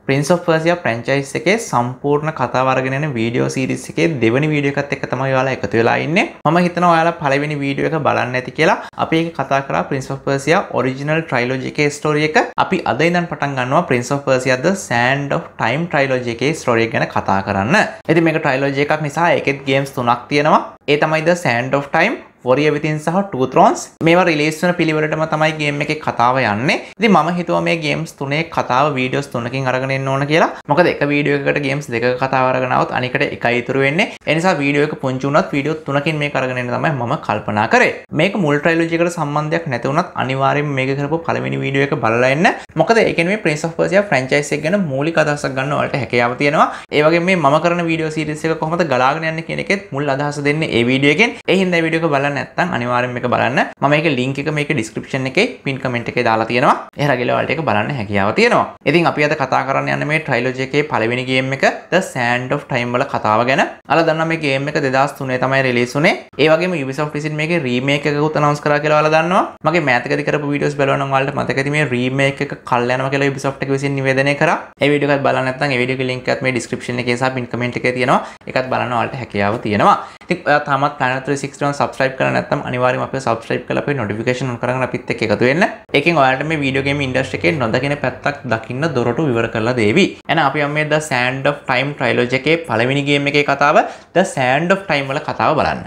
Prince of Persia franchise එකේ සම්පූර්ණ කතාව අරගෙන යන වීඩියෝ සීරීස් එකේ දෙවෙනි වීඩියෝ එකත් එක්ක තමයි ඔයාලා එකතු වෙලා ඉන්නේ. මම හිතනවා ඔයාලා පළවෙනි වීඩියෝ එක බලන්න ඇති කියලා. අපි ඒක කතා කරා Prince of Persia original trilogy එකේ story එක. අපි අද ඉඳන් පටන් ගන්නවා Prince of Persia the Sand of Time trilogy එකේ story එක ගැන කතා කරන්න. ඉතින් මේක trilogy එකක් නිසා ඒකෙත් games 3ක් තියෙනවා. ඒ තමයි the Sand of Time, Warrior Within සහ Two Thrones. මේවා රිලීස් වෙන පිළිවෙලටම තමයි ගේම් එකේ කතාව යන්නේ. ඉතින් මම හිතුවා මේ ගේම්ස් තුනේ කතාව වීඩියෝස් තුනකින් අරගෙන එන්න ඕන කියලා. මොකද එක වීඩියෝ එකකට ගේම්ස් දෙකක කතාව අරගෙන આવොත් අනිකට එකයි ඉතුරු වෙන්නේ. ඒ නිසා වීඩියෝ එක පුංචි වුණත් වීඩියෝ තුනකින් මේක අරගෙන එන්න තමයි මම කල්පනා කරේ. මේක මුල් ට්‍රයිලොජි එකට සම්බන්ධයක් නැති වුණත් අනිවාර්යයෙන්ම මේක කරපු පළවෙනි වීඩියෝ එක බලලා එන්න. මොකද ඒකෙන් මේ Prince of Persia franchise එක ගැන මූලික අදහසක් ගන්න ඔයාලට හැකියාව තියෙනවා. ඒ වගේම මේ මම කරන වීඩියෝ සීරීස් එක කොහොමද ගලාගෙන යන්නේ කියන එකෙත් මුල් අදහස දෙන්නේ ඒ වීඩියෝ එකෙන්. ඒ හින්දා වීඩියෝ එක බලන්න නැත්නම් අනිවාර්යයෙන් මේක බලන්න. මම මේකේ link එක මේකේ description එකේ pin comment එකේ දාලා තියෙනවා. එහෙනම් ගිහලා ඔයාලට ඒක බලන්න හැකියාව තියෙනවා. ඉතින් අපි අද කතා කරන්න යන්නේ මේ trilogy එකේ පළවෙනි game එක The Sand of Time වල කතාව ගැන. අලා දන්නවා මේ game එක 2003 තමයි release වුනේ. ඒ වගේම Ubisoft විසින් මේකේ remake එකකුත් announce කරා කියලා ඔයාලා දන්නවා. මගේ මෑතකදී කරපු videos බලනවා නම් ඔයාලට මතක ඇති මේ remake එක කල් යනවා කියලා Ubisoft එක විසින් නිවේදනය කරා. ඒ video එකත් බලන්න නැත්නම් ඒ video එකේ link එකත් මේ description එකේ සහ pin comment එකේ තියෙනවා. ඒකත් බලන්න ඔයාලට හැකියාව තියෙනවා. ඉතින් ඔයා තාමත් Planet 361 subscribe කරලා නැත්නම් අනිවාර්යයෙන්ම අපිව subscribe කරලා අපේ notification on කරගෙන අපිත් එක්ක එකතු වෙන්න. ඒකෙන් ඔයාලට මේ video game industry එකේ නොදකින පැත්තක් දකින්න දොරටු විවර කරලා දෙවි. එහෙනම් අපි මේ The Sand of Time trilogy එකේ පළවෙනි game එකේ කතාව The Sand of Time වල කතාව බලන්න.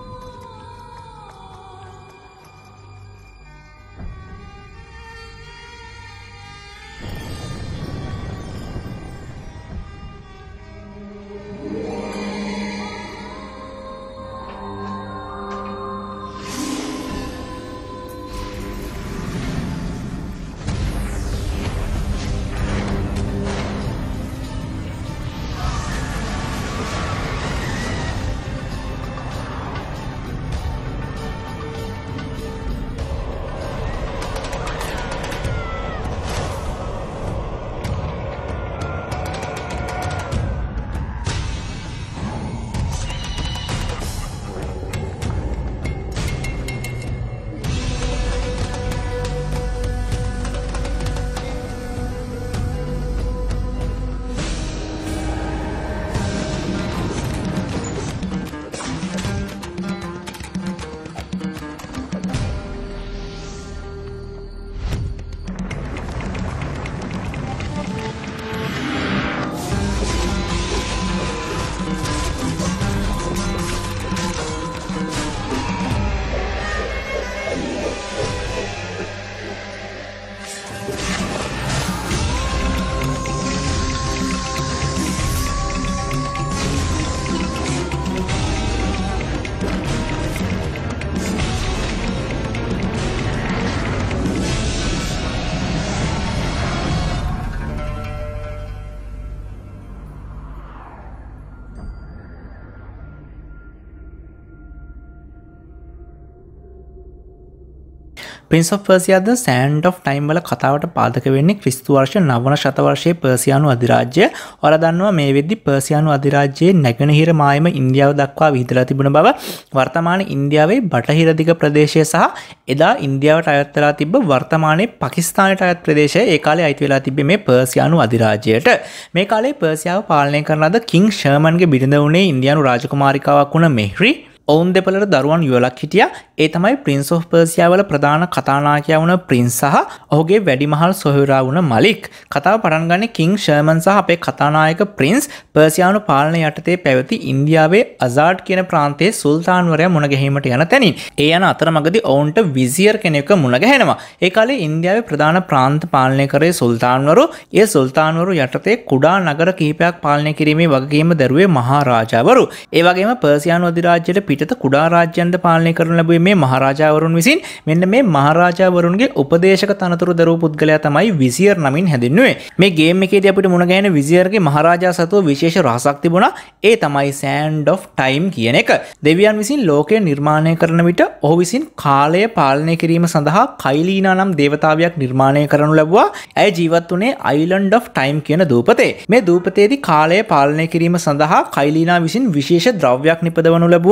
Prince of Persia the Sand of Time වල කතාවට පාදක වෙන්නේ ක්‍රිස්තු වර්ෂ 9 වන ශතවර්ෂයේ පර්සියානු අධිරාජ්‍යය. ඔයාලා දන්නවා මේ වෙද්දි පර්සියානු අධිරාජ්‍යයේ නැගෙනහිර මායම ඉන්දියාව දක්වා විහිදලා තිබුණ බව. වර්තමාන ඉන්දියාවේ බටහිර දිග ප්‍රදේශය සහ එදා ඉන්දියාවට අයත් වෙලා තිබ්බ වර්තමානයේ පාකිස්තානයට අයත් ප්‍රදේශය ඒ කාලේ අයිති වෙලා තිබ්බේ මේ පර්සියානු අධිරාජ්‍යයට. මේ කාලේ පර්සියාව පාලනය කරන ලද කිං ෂර්මන්ගේ බිරිඳ වුණේ ඉන්දියානු රාජකුමාරිකාවක් වුණ මෙහ්රි. ඔවුන් දෙපළට දරුවන් යුවලක් හිටියා. ඒ තමයි Prince of Persia වල ප්‍රධාන කතානායකයා වුණ Prince සහ ඔහුගේ වැඩිමහල් සොහොයුරා වුණ මලික්. කතාව පටන් ගන්නේ කිං ෂර්මන් සහ අපේ කතානායක Prince පර්සියානු පාලනය යටතේ පැවති ඉන්දියාවේ අසාඩ් කියන ප්‍රාන්තයේ සුල්තාන්වරයා මුණ ගැහිමට යන තැනින්. ඒ යන අතරමඟදී ඔවුන්ට විසියර් කෙනෙක් මුණ ගැහෙනවා. ඒ කාලේ ඉන්දියාවේ ප්‍රධාන ප්‍රාන්ත පාලනය කරේ සුල්තාන්වරු. ඒ සුල්තාන්වරු යටතේ කුඩා නගර කිහිපයක් පාලනය කිරීමේ වගකීම දරුවේ මහරජාවරු. ඒ වගේම පර්සියානු අධිරාජ්‍යයට පිටත කුඩා රාජ්‍යයන්ද පාලනය කරන ලැබුවේ මේ මහරජාවරුන් විසින්. මෙන්න මේ මහරජාවරුන්ගේ උපදේශක තනතුරු දරූ පුද්ගලයා තමයි විසියර් නමින් හැඳින්වුවේ. මේ ගේම් එකේදී අපිට මුණ ගැහෙන විසියර්ගේ මහරජා සතුව විශේෂ රහසක් තිබුණා. ඒ තමයි Sand of Time කියන එක. දෙවියන් විසින් ලෝකය නිර්මාණය කරන විට ඔහු විසින් කාලය පාලනය කිරීම සඳහා කයිලීනා නම් දේවතාවියක් නිර්මාණය කරනු ලැබුවා. ඇය ජීවත් වුණේ Island of Time කියන දූපතේ. මේ දූපතේදී කාලය පාලනය කිරීම සඳහා කයිලීනා විසින් විශේෂ ද්‍රව්‍යයක් නිපදවනු ලැබුවා.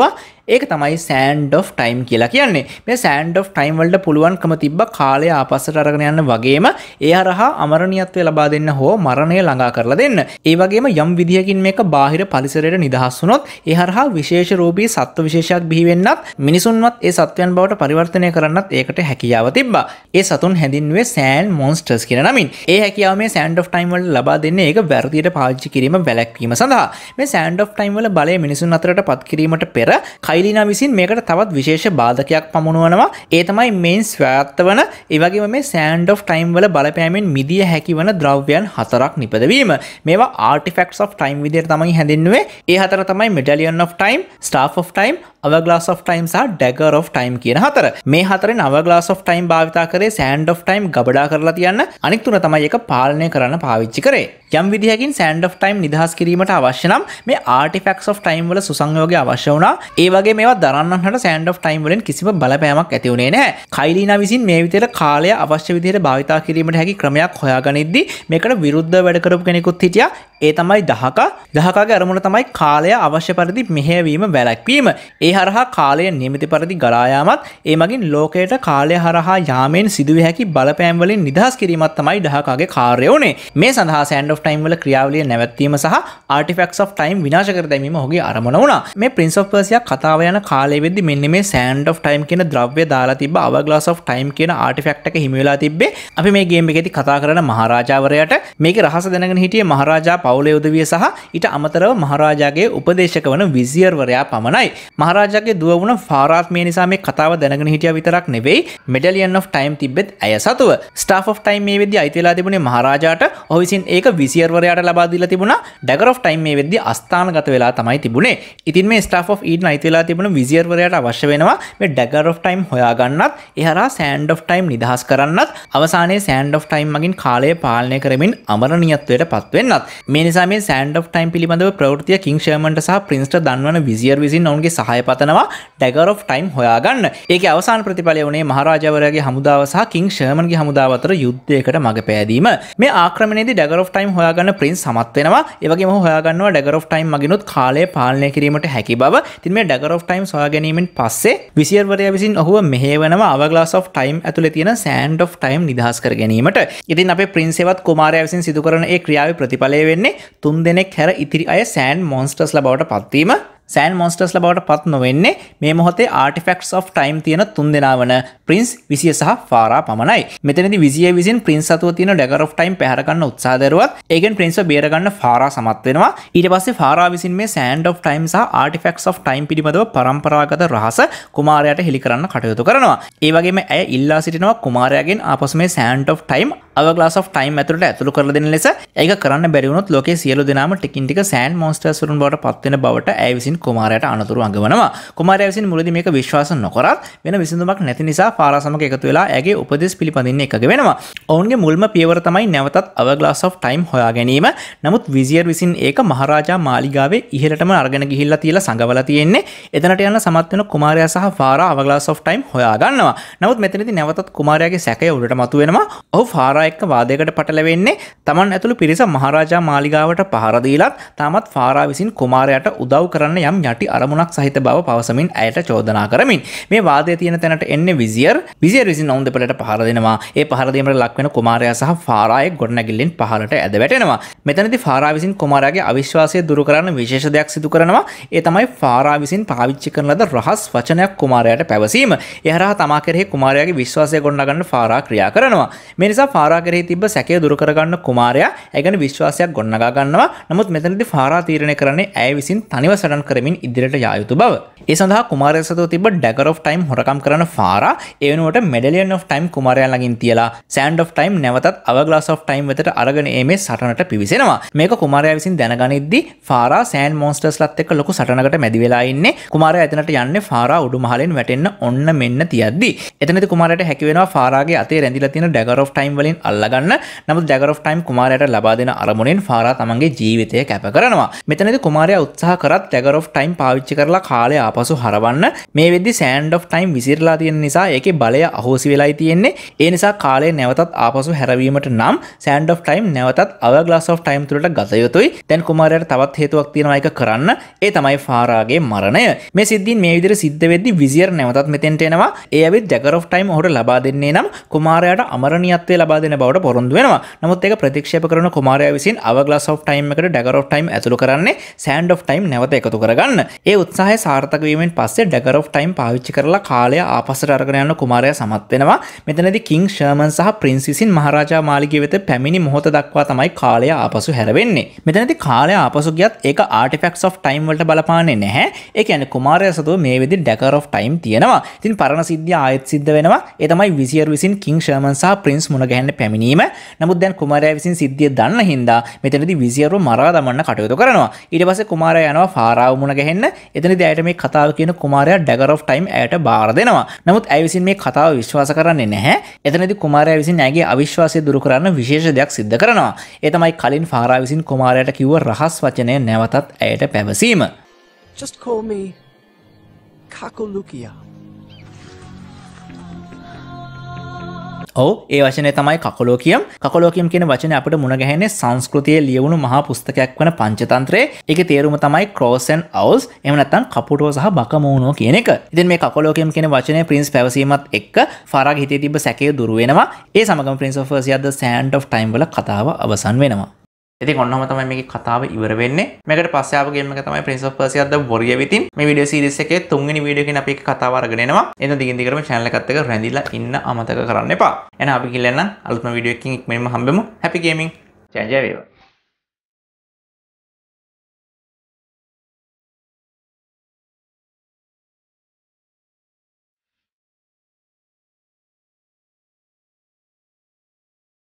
ඒක තමයි sand of time කියලා කියන්නේ. මේ sand of time වලට පුළුවන්කම තිබ්බ කාලය ආපස්සට අරගෙන යන්න වගේම ඒ හරහා අමරණීයත්වය ලබා දෙන්න හෝ මරණය ළඟා කරලා දෙන්න. ඒ වගේම යම් විදියකින් මේක බාහිර පරිසරයට නිදහස් වුණොත් ඒ හරහා විශේෂ රූපී සත්ව විශේෂයක් බිහි වෙන්නත් මිනිසුන්වත් ඒ සත්වයන් බවට පරිවර්තනය කරන්නත් ඒකට හැකියාව තිබ්බා. ඒ සතුන් හැඳින්වුවේ sand monsters කියන නමින්. ඒ හැකියාව මේ sand of time වලට ලබා දෙන්නේ ඒක වැරදියට පාවිච්චි කිරීම වැළැක්වීම සඳහා. මේ sand of time වල බලය මිනිසුන් අතරට පත් කිරීමට පෙර කයිලිනා විසින් මේකට තවත් විශේෂ බාධකයක් පමුණුවනවා. ඒ තමයි මේන් ස්වයත්ත වන ඒ වගේම මේ sand of time වල බලපෑමෙන් මිදිය හැකි වන ද්‍රව්‍යයන් 4ක් නිපදවීම. මේවා artifacts of time විදිහට තමයි හැඳින්වුවේ. ඒ හතර තමයි medallion of time, staff of time, hourglass of time සහ dagger of time කියන හතර. මේ හතරෙන් hourglass of time භාවිතා කරේ sand of time ගබඩා කරලා තියන්න. අනිත් තුන තමයි ඒක පාලනය කරන්න පාවිච්චි කරේ. යම් විදිහකින් sand of time නිදහස් කිරීමට අවශ්‍ය නම් මේ artifacts of time වල සුසංයෝගය අවශ්‍ය වුණා. ඒ වගේ මේවා දරන්නට sand of time වලින් කිසිම බලපෑමක් ඇති වුණේ නැහැ. කයිලිනා විසින් මේ විදිහට කාලය අවශ්‍ය විදිහට භාවිතා කිරීමට හැකි ක්‍රමයක් හොයාගනිද්දී මේකට විරුද්ධව වැඩ කරපු කෙනෙකුත් හිටියා. ඒ තමයි දහකාගේ අරමුණ තමයි කාලය අවශ්‍ය පරිදි මෙහෙයවීම වැළැක්වීම. ඒ හරහා කාලය නියමිත පරිදි ගලා යාමත් ඒ මගින් ලෝකයට කාලය හරහා යාමෙන් සිදුවිය හැකි බලපෑම් වලින් නිදහස් කිරීමත් තමයි දහකාගේ කාර්යය උනේ. මේ සඳහා sand of time වල ක්‍රියාවලිය නැවැත්වීම සහ artifacts of time විනාශ කර දැමීම ඔහුගේ අරමුණ වුණා. මේ Prince of Persia කතාව යන කාලය වෙද්දි මෙන්න මේ sand of time කියන ද්‍රව්‍ය දාලා තිබ්බ hourglass of time කියන artifact එක හිමි වෙලා තිබ්බේ. අපි මේ ගේම් එකේදී කතා කරන මහරජාවරයාට මේකේ රහස දැනගෙන හිටියේ මහරජා පවුලේ උදවිය සහ ඊට අමතරව මහරජාගේ උපදේශක වන විසියර් වරයා පමණයි. මහරජාගේ දුව වුණ ෆාරාත් මේ නිසා මේ කතාව දැනගෙන හිටියා විතරක් නෙවෙයි medallion of time තිබ්බෙත් ඇය සතුව. staff of time මේ වෙද්දි අයිති වෙලා තිබුණේ මහරජාට. ඔහු විසින් ඒක විසියර් වරයාට ලබා දීලා තිබුණා. dagger of time මේ වෙද්දි අස්ථානගත වෙලා තමයි තිබුණේ. ඉතින් මේ staff of eden අයිති වෙලා තිබුණ විසියර් වරයාට අවශ්‍ය වෙනවා මේ dagger of time හොයාගන්නත් ඒ හරහා sand of time නිදහස් කරන්නත් අවසානයේ sand of time මගින් කාලය පාලනය කරමින් අමරණීයත්වයට පත් වෙන්නත්. මේ නිසා මේ sand of time පිළිබඳව ප්‍රවෘත්තිය කිං ෂර්මන්ට සහ ප්‍රින්ස්ට දන්වන විසියර් විසින් ඔවුන්ගේ සහාය පතනවා dagger of time හොයාගන්න. ඒකේ අවසාන ප්‍රතිඵලය වුණේ මහරජාවරයාගේ හමුදාව සහ කිං ෂර්මන්ගේ හමුදාව අතර යුද්ධයකට මඟ පෑදීම. මේ ආක්‍රමණයේදී dagger of time හොයාගන්න ප්‍රින්ස් සමත් වෙනවා. ඒ වගේම ඔහු හොයාගන්නවා dagger of time මගිනුත් කාලය පාලනය කිරීමට හැකි බව. ඉතින් මේ dagger of time සොයා ගැනීමෙන් පස්සේ විසියර් වරයා විසින් ඔහුව මෙහෙයවනවා hourglass of time ඇතුලේ තියෙන sand of time නිදහස් කර ගැනීමට. ඉතින් අපේ ප්‍රින්සෙවත් කුමාරයා විසින් සිදු කරන ඒ ක්‍රියාවේ ප්‍රතිඵලය වෙන්නේ 3 දෙනෙක් හැර ඉතිරි අය sand monsters ලබවට පත්වීම. sand monsters ලබවට පත් නොවෙන්නේ මේ මොහොතේ artifacts of time තියෙන 3 දෙනා වන ප්‍රින්ස් විසිය සහ ෆාරා පමණයි. මෙතනදී විසිය විසින් ප්‍රින්ස් අතුව තියෙන dagger of time පැහැර ගන්න උත්සාහ දරුවත් ඒකෙන් ප්‍රින්ස්ව බේර ගන්න ෆාරා සමත් වෙනවා. ඊට පස්සේ ෆාරා විසින් මේ sand of time සහ artifacts of time පිළිබඳව පරම්පරාගත රහස කුමාරයාට හෙළි කරන්න කටයුතු කරනවා. ඒ වගේම ඇය ඉල්ලා සිටිනවා කුමාරයාගෙන් ආපසු මේ sand of time hourglass of time ඇතුළට ඇතුළු කරලා දෙන ලෙස. ඒක කරන්න බැරි වුණොත් ලෝකයේ සියලු දෙනාම ටිකින් ටික sand monsters වරුන් බවට පත් වෙන බවට ඇය විසින් කුමාරයාට අනතුරු අඟවනවා. කුමාරයා විසින් මුලදී මේක විශ්වාස නොකරත් වෙන විසඳුමක් නැති නිසා ෆාරා සමග එකතු වෙලා ඇගේ උපදෙස් පිළිපදින්න එකග වෙනවා. ඔවුන්ගේ මුල්ම පියවර තමයි නැවතත් hourglass of time හොයා ගැනීම. නමුත් විසියර් විසින් ඒක මහරජා මාලිගාවේ ඉහළටම අරගෙන ගිහිල්ලා තියලා සංගවලා තියෙන්නේ. එතනට යන සමත් වෙන කුමාරයා සහ ෆාරා hourglass of time හොයා ගන්නවා. නමුත් මෙතනදී නැවතත් කුමාරයාගේ සැකය උඩට මතුවෙනවා. ඔහු ෆාරා එක්ක වාදයකට පටලවෙන්නේ තමන් ඇතුළු පිරිස මහරජා මාලිගාවට පහර දීලත් තාමත් ෆාරා විසින් කුමාරයාට උදව් කරන්න යම් යටි අරමුණක් සහිත බව පවසමින් ඇයට චෝදනා කරමින් මේ වාදය තියෙන තැනට එන්නේ විසියර් විසින් ඔවුන් දෙපළට පහර දෙනවා. ඒ පහර දීමට ලක් වෙන කුමාරයා සහ ෆාරා එක් ගොඩනැගිල්ලෙන් පහළට ඇද වැටෙනවා. මෙතනදී ෆාරා විසින් කුමාරයාගේ අවිශ්වාසය දුරු කරන්න විශේෂ දෙයක් සිදු කරනවා. ඒ තමයි ෆාරා විසින් පාවිච්චි කරන ලද රහස් වචනයක් කුමාරයාට පැවසීම. ඒ හරහා තමා කෙරෙහි කුමාරයාගේ විශ්වාසය ගොඩනගන්න ෆාරා ක්‍රියා කරනවා. මේ නිසා ෆාරා කෙරෙහි තිබ්බ සැකය දුරු කරගන්න කුමාරයා ඒ ගැන විශ්වාසයක් ගොඩනගා ගන්නවා. නමුත් මෙතනදී ෆාරා තීරණය කරන්නේ ඇය විසින් තනිව සටන් කරමින් ඉදිරියට යා යුතු බව. ඒ සඳහා කුමාරයා සතුව තිබ්බ dagger of time හොරකම් කරන ෆාරා ඒ වෙනුවට medallion of time කුමාරයා ළඟින් තියලා sand of time නැවතත් hourglass of time වෙතට අරගෙන ඒමේ සටනට පිවිසෙනවා. මේක කුමාරයා විසින් දැනගනිද්දී ෆාරා sand monsters ලත් එක්ක ලොකු සටනකට මැදි වෙලා ඉන්නේ. කුමාරයා එතනට යන්නේ ෆාරා උඩුමහලෙන් වැටෙන්න ඔන්න මෙන්න තියද්දී. එතනදී කුමාරයාට හැකි වෙනවා ෆාරාගේ අතේ රැඳිලා තියෙන dagger of time වලින් අල්ලගන්න. නමුත් dagger of time කුමාරයාට ලබා දෙන අරමුණෙන් ෆාරා තමන්ගේ ජීවිතය කැප කරනවා. මෙතනදී කුමාරයා උත්සාහ කරත් dagger of of time පාවිච්චි කරලා කාලය ආපසු හරවන්න. මේ වෙද්දි sand of time විසිරලා තියෙන නිසා ඒකේ බලය අහෝසි වෙලායි තියෙන්නේ. ඒ නිසා කාලය නැවතත් ආපසු හැරවීමට නම් sand of time නැවතත් hourglass of time තුලට ගත යුතුයි. දැන් කුමාරයාට තවත් හේතුවක් තියෙනවා ඒක කරන්න. ඒ තමයි ෆාරාගේ මරණය. මේ සිද්ධීන් මේ විදිහට සිද්ධ වෙද්දි විසියර් නැවතත් මෙතෙන්ට එනවා. ඒ ඇවිත් dagger of time ඔහුට ලබා දෙන්නේ නම් කුමාරයාට අමරණීයත්වය ලබා දෙන බවට පොරොන්දු වෙනවා. නමුත් ඒක ප්‍රතික්ෂේප කරන කුමාරයා විසින් hourglass of time එකට dagger of time ඇතුළු කරන්නේ sand of time නැවත එකතු කරගන්න. ඒ උත්සාහය සාර්ථක වීමෙන් පස්සේ dagger of time පාවිච්චි කරලා කාලය ආපස්සට අරගෙන යන කුමාරයා සමත් වෙනවා. මෙතනදී King Sherman සහ Prince විසින් මහරජා මාලිගය වෙත පැමිණි මොහොත දක්වා තමයි කාලය ආපසු හැරෙන්නේ. මෙතනදී කාලය ආපසු ගියත් ඒක artifacts of time වලට බලපාන්නේ නැහැ. ඒ කියන්නේ කුමාරයා සතුව මේ වෙද්දි dagger of time තියෙනවා. ඉතින් පරණ සිද්ධිය ආයෙත් සිද්ධ වෙනවා. ඒ තමයි විසියර් විසින් King Sherman සහ Prince මුණ ගැහෙන්න පැමිණීම. නමුත් දැන් කුමාරයා විසින් සිද්ධිය දන්න හින්දා මෙතනදී විසියර්ව මරා දමන්න කටයුතු කරනවා. ඊට පස්සේ කුමාරයා යනවා ෆාරාව මුණ ගැහෙන්න. එතනදී ඇයට මේ කතාව කියන කුමාරයා dagger of time ඇයට බාර දෙනවා. නමුත් ඇය විසින් මේ කතාව විශ්වාස කරන්නේ නැහැ. එතනදී කුමාරයා විසින් ඇයගේ අවිශ්වාසය දුරු කරන්න විශේෂ දෙයක් සිද්ධ කරනවා. ඒ තමයි කලින් ෆාරා විසින් කුමාරයාට කිව්ව රහස් වචනය නැවතත් ඇයට පැවසීම. Just call me Kakulukia. ඒ වචනය තමයි කකොලෝකියම්. කකොලෝකියම් කියන වචනේ අපිට මුණ ගැහෙන්නේ සංස්කෘතියේ ලියවුණු මහා පුස්තකයක් වන පංචතන්ත්‍රයේ. ඒකේ තේරුම තමයි crows and owls. එහෙම නැත්නම් කපුටෝ සහ බකමූණෝ කියන එක. ඉතින් මේ කකොලෝකියම් කියන වචනේ ප්‍රින්ස් පැවසීමත් එක්ක ෆාරාගේ හිතේ තිබ්බ සැකය දුරු වෙනවා. ඒ සමගම Prince of Persia The Sand of Time වල කතාව අවසන් වෙනවා. ඉතින් ඔන්නම තමයි මේකේ කතාව ඉවර වෙන්නේ. මේකට පස්සේ ආපු ගේම් එක තමයි Prince of Persia The Warrior Within. මේ වීඩියෝ සීරීස් එකේ තුන්වෙනි වීඩියෝ එකකින් අපි කතාව අරගෙන එනවා. එහෙනම් දිගින් දිගටම channel එකත් එක්ක රැඳිලා ඉන්න අමතක කරන්න එපා. එහෙනම් අපි ගිහින් අලුත්ම වීඩියෝ එකකින් ඉක්මනින්ම හම්බෙමු. Happy gaming. ජය ජය වේවා.